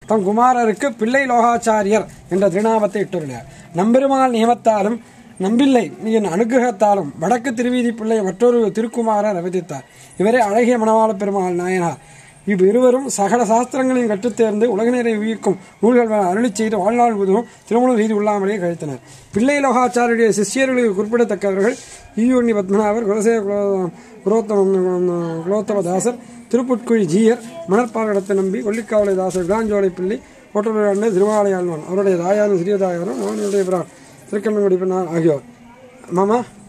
தம் குமாரருக்கு பிள்ளை லோகாச்சாரியர் என்ற திருநாமத்தை இட்டுள்ளார். நம்பெருமாள் நியமத்தாலும் நம்பில்லை என் அனுகிரகத்தாலும் வடக்கு திருவீதி பிள்ளை மற்றொரு திருக்குமாரர் அவதித்தார். இவரே அழகிய மணவாள பெருமாள் நாயனார். இவ்விருவரும் சகல சாஸ்திரங்களையும் கற்றுத்தேர்ந்து உலகினரை உயிர்க்கும் நூல்கள் அருளி செய்து வாழ்நாள் முழுவதும் திருமணம் செய்து கொள்ளாமலே கழித்தனர். பிள்ளை லோகாச்சாரிய சிஷியர்களுக்கு குறிப்பிடத்தக்கவர்கள் ஈயூர்ணி பத்மநாபர், குலசே குலோத்தமதாசர், திருப்புட்குழி ஜீயர், மணற்பாகடத்தை நம்பி, கொல்லிக்காவலை தாசர், விளாஞ்சோலை பிள்ளை, ஓட்டலுடைய திருவாலயாழ்வான், அவருடைய தாயாரும் சிறிய தாயாரும் அவனுடைய திருக்கண்ணங்குடி பெண்ணார் ஆகியோர். மாமா